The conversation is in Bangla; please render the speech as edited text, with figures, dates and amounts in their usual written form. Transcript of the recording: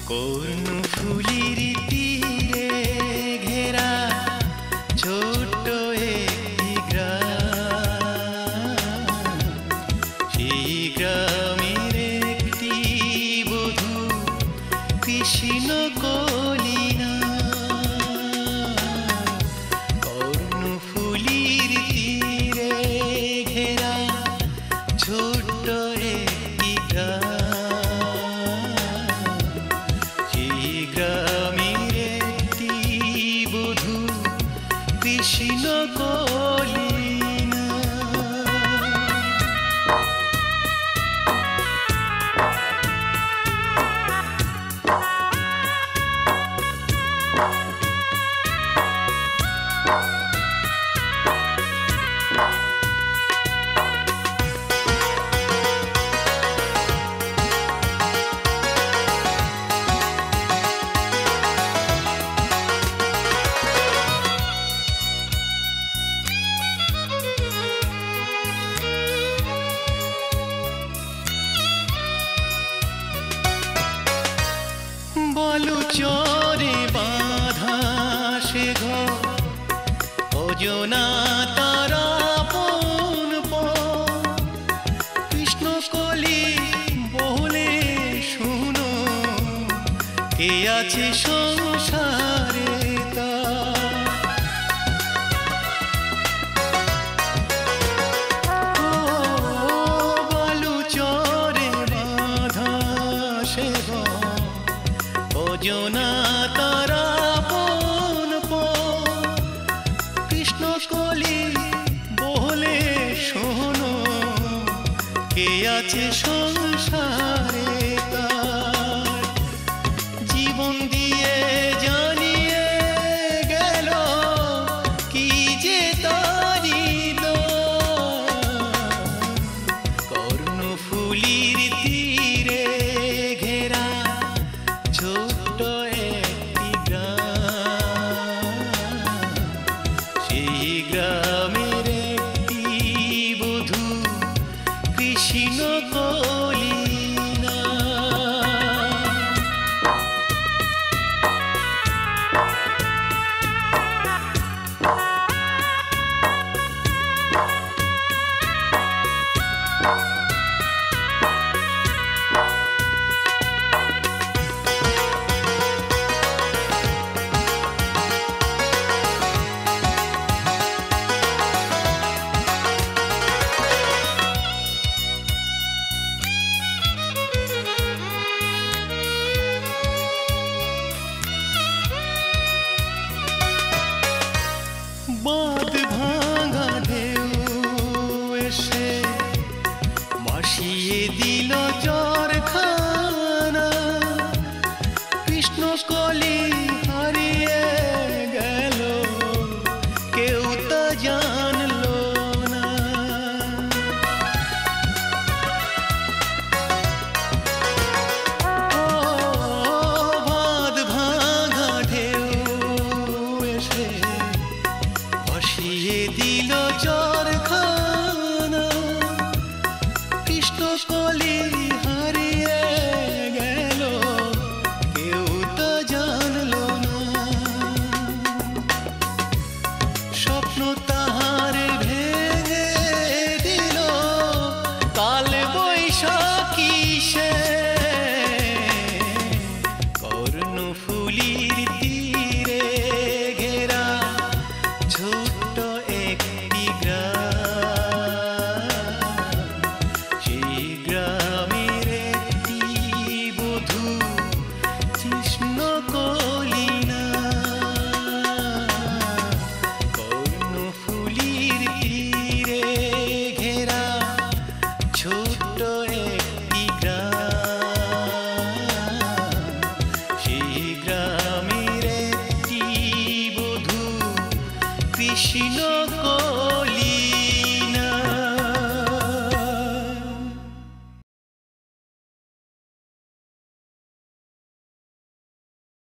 কর্ণফুলির তীরে ঘেরা ছোট্ট একটি গ্রাম, সেই গ্রামের একটি বধূ কৃষ্ণ কলিনা। কর্ণফুলির তীরে ঘেরা ছোট্ট একটি গ্রাম, গ্রামের একটি বধূ কৃষ্ণ কলিনা। বলু চরে বাঁধা সে ঘর, অজনা তারা আপন পর। কৃষ্ণ কলি বলে শুনো, কে আছে সংসারে তার। বলু চরে বাঁধা সে ঘর, অজনা তারা আপন পর। কৃষ্ণ কলি বলে শোনো, কে আছে সংসারে তার। জীবন দিয়ে জানিয়ে গেল কি যে তারি কর্ণফুলির তীরে ঘেরা ছোট্ট একটি গ্রাম, সেই গ্রামের একটি বধূ কৃষ্ণ কলিনা। বাঁধ ভাঙা ঢেউ এসে ভাসিয়ে দিল চরখানা। কৃষ্ণ কলি